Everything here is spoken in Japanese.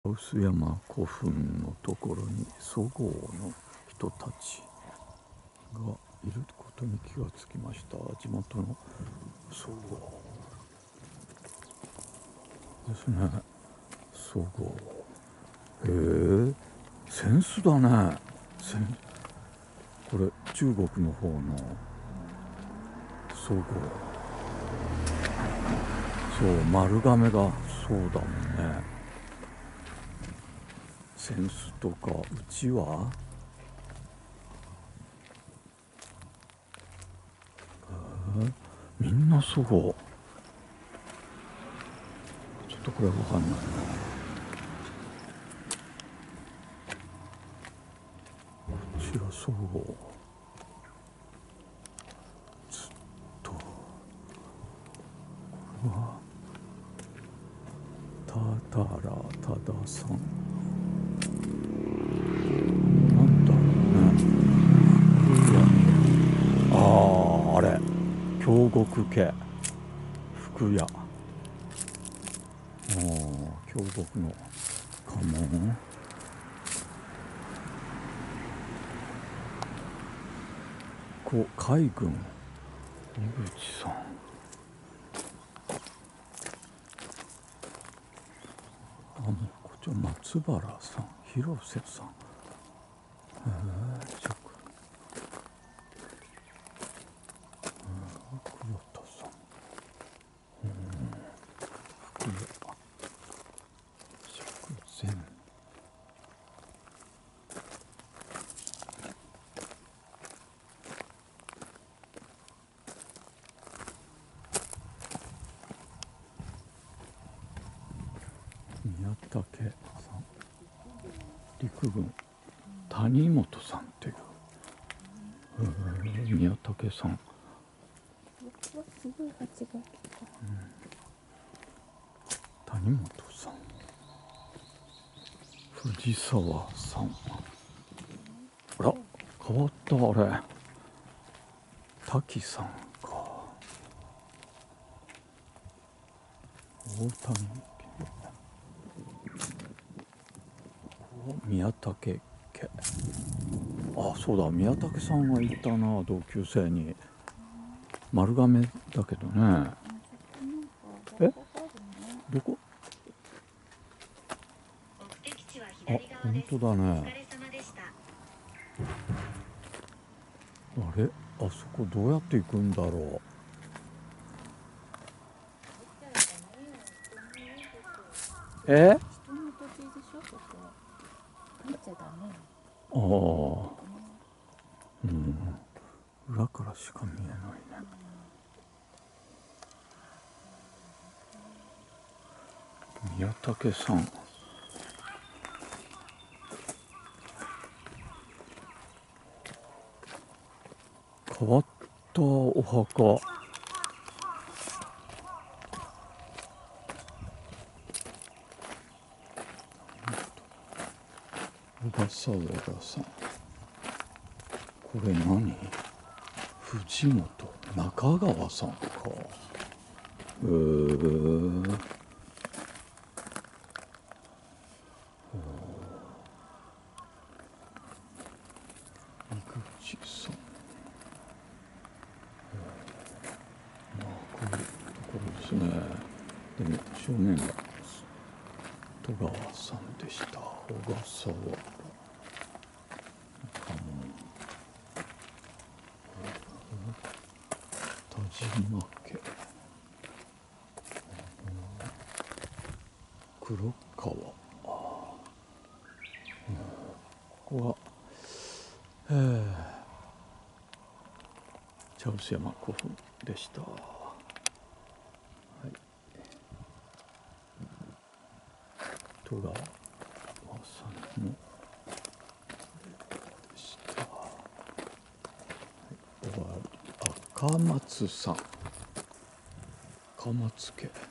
臼山古墳のところにそごうの人たちがいることに気がつきました。地元のそごうですね。そごう、扇子だね。これ中国の方のそごう。そう、丸亀がそうだもんね。扇子とかうちわ、みんなそごう。ちょっとこれわかんないな。こっちがそごう。ずっとこれはただらたださん、なんだろうね。あれ京極家福屋。京極の家紋。海軍井口さん。こっちは松原さん、広瀬さん。黒田さん。福屋釈然。宮武さん、陸軍谷本さんっていう、宮武さん。谷本さん、藤沢さん。あら、変わったあれ。滝さんか。大谷宮武家。あ、そうだ、宮武さんがいたな、同級生に。丸亀だけどね。どこ？あ、本当だね。あれ、あそこどうやって行くんだろう。人の土地でしょ、そこは。入っちゃダメ。裏からしか見えないね。宮武さん。変わったお墓。小笠原さん。これ何？藤本中川さんか。井口さん。こういうところですね。でも正面が戸川さんでした。小笠原。田島家。黒川。ここは茶臼山古墳でした。はい、戸川さんのでした。赤松さん、赤松家。